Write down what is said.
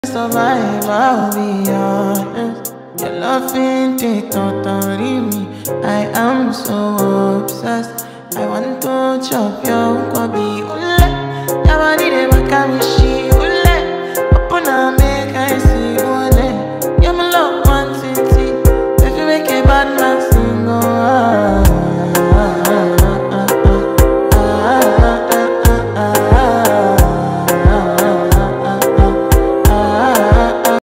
Survive, I'll be honest. Your loving it totally me. I am so obsessed. I want to chop your